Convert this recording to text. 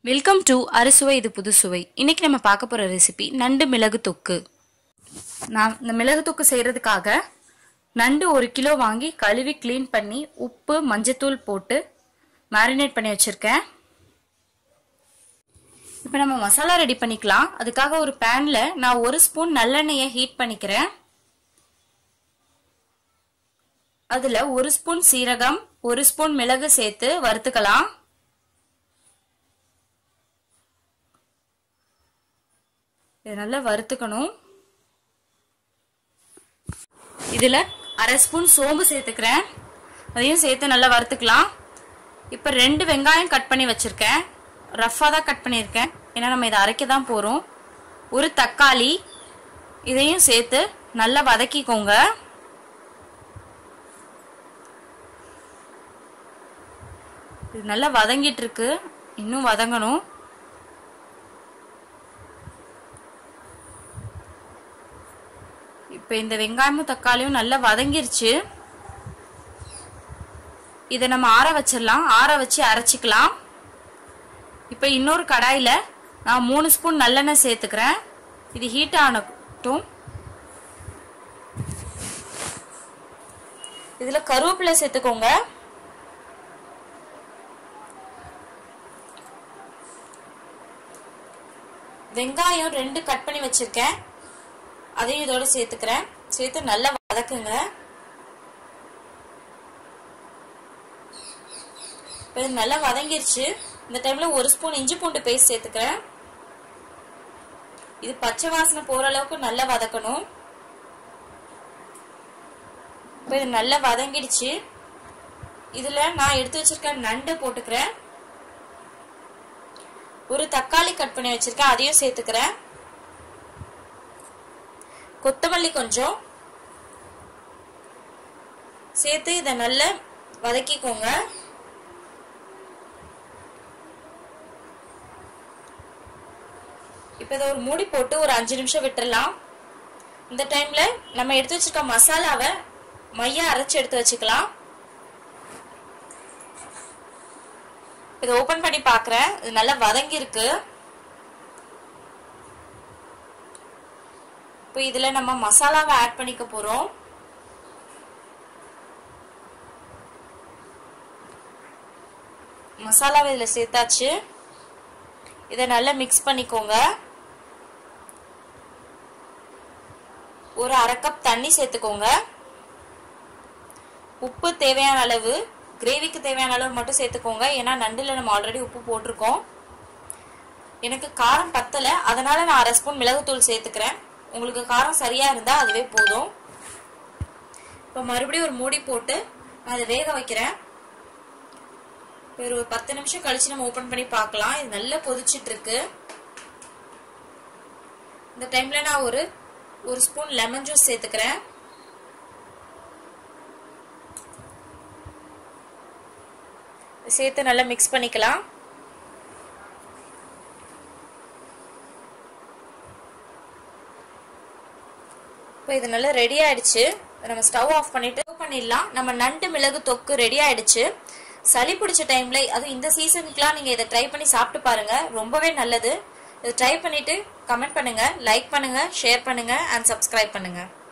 Welcome to அறுசுவை இது புதுசுவை. இன்னைக்கு நம்ம பார்க்க போற ரெசிபி நண்டு மிளகு தொக்கு. நான் இந்த மிளகு தொக்கு செய்யறதுக்காக நண்டு 1 கிலோ வாங்கி கழுவி க்ளீன் பண்ணி உப்பு மஞ்சத்தூள் போட்டு மேரினேட் பண்ணி வச்சிருக்கேன். இப்போ நம்ம மசாலா ரெடி பண்ணிக்கலாம். அதுக்காக ஒரு பேன்ல நான் 1 ஸ்பூன் நல்லெண்ணெயை ஹீட் பண்ணிக்கிறேன். அதுல 1 ஸ்பூன் சீரகம் 1 ஸ்பூன் மிளகு சேர்த்து வறுத்துக்கலாம். இது நல்லா வறுத்துக்கணும். இதுல 1/2 ஸ்பூன் சோம்பு சேர்த்துக்கிறேன். அதையும் சேர்த்து நல்லா வறுத்துக்கலாம். இப்போ 2 வெங்காயம் கட் பண்ணி வச்சிருக்கேன். ரஃபா தான் கட் பண்ணியிருக்கேன், ஏன்னா நம்ம இதை அரைக்க தான் போறோம். 1 தக்காளி இதையும் சேர்த்து நல்லா வதக்கிக்கோங்க. இது நல்லா வதங்கிட்டு இருக்கு, இன்னும் வதங்கணும். இப்போ இந்த வெங்காயமும் தக்காளியும் நல்லா வதங்கிருச்சு. இதை நம்ம ஆற வச்சிடலாம். ஆற வச்சு அரைச்சிக்கலாம். இப்போ இன்னொரு கடாயில நான் 3 ஸ்பூன் நல்லெண்ணெய் சேர்த்துக்கிறேன். இது ஹீட் ஆனட்டும். இதுல கருவேப்பிலை சேர்த்துக்கோங்க. வெங்காயம் 2 கட் பண்ணி வச்சிருக்கேன், அதையும் இதோட சேர்த்துக்கிறேன். சேர்த்து நல்லா வதக்குங்க. இது நல்லா வதங்கிருச்சு. இந்த டைம்ல 1 ஸ்பூன் இஞ்சி பூண்டு பேஸ்ட் சேர்த்துக்கிறேன். இது பச்சை வாசனை போற அளவுக்கு நல்லா வதக்கணும். இப்போ இது நல்லா வதங்கிடுச்சு. இதுல நான் எடுத்து வச்சிருக்க நண்டு போட்டுக்கிறேன். 1 தக்காளி கட் பண்ணி வச்சிருக்கேன், அதையும் சேர்த்துக்கிறேன். கொத்தமல்லி கொஞ்சம் சேர்த்து இதை நல்லா வதக்கிக்கோங்க. இப்ப இதை ஒரு மூடி போட்டு ஒரு 5 நிமிஷம் விட்டுறலாம். இந்த டைம்ல நம்ம எடுத்து வச்சிருக்க மசாலாவை மையா அரைச்சு எடுத்து வச்சுக்கலாம். இதை ஓபன் பண்ணி பாக்குறேன். இது நல்லா வதங்கி இருக்கு. இப்போ இதுல நம்ம மசாலாவை ஆட் பண்ணிக்க போறோம். மசாலாவை இதுல சேர்த்தாச்சு. இதை நல்லா மிக்ஸ் பண்ணிக்கோங்க. ஒரு 1/2 கப் தண்ணி சேர்த்துக்கோங்க. உப்பு தேவையான அளவு, கிரேவிக்கு தேவையான அளவு மட்டும் சேர்த்துக்கோங்க. ஏன்னா நண்டுல நம்ம ஆல்ரெடி உப்பு போட்டிருக்கோம். எனக்கு காரம் பத்தல, அதனால நான் 1/2 ஸ்பூன் மிளகுத்தூள் சேர்த்துக்கிறேன். உங்களுக்கு காரம் சரியா இருந்தா அதுவே போதும். இப்போ மறுபடியும் ஒரு மூடி போட்டு நான் அதை வேக வைக்கிறேன். ஒரு 10 நிமிஷம் கழிச்சு நம்ம ஓபன் பண்ணி பார்க்கலாம். இது நல்லா கொதிச்சிட்டு இருக்கு. இந்த டைம்ல நான் ஒரு ஸ்பூன் லெமன் ஜூஸ் சேர்த்துக்கிறேன். சேர்த்து நல்லா மிக்ஸ் பண்ணிக்கலாம். இப்போ இது நல்லா ரெடி ஆயிடுச்சு. நம்ம ஸ்டவ் ஆஃப் பண்ணிடலாம். நம்ம நண்டு மிளகு தொக்கு ரெடி ஆயிடுச்சு. சளி பிடிச்ச டைம்ல, அதுவும் இந்த சீசனுக்குலாம் நீங்க இதை ட்ரை பண்ணி சாப்பிட்டு பாருங்க, ரொம்பவே நல்லது. இதை ட்ரை பண்ணிட்டு கமெண்ட் பண்ணுங்க, லைக் பண்ணுங்க, ஷேர் பண்ணுங்க அண்ட் சப்ஸ்கிரைப் பண்ணுங்க.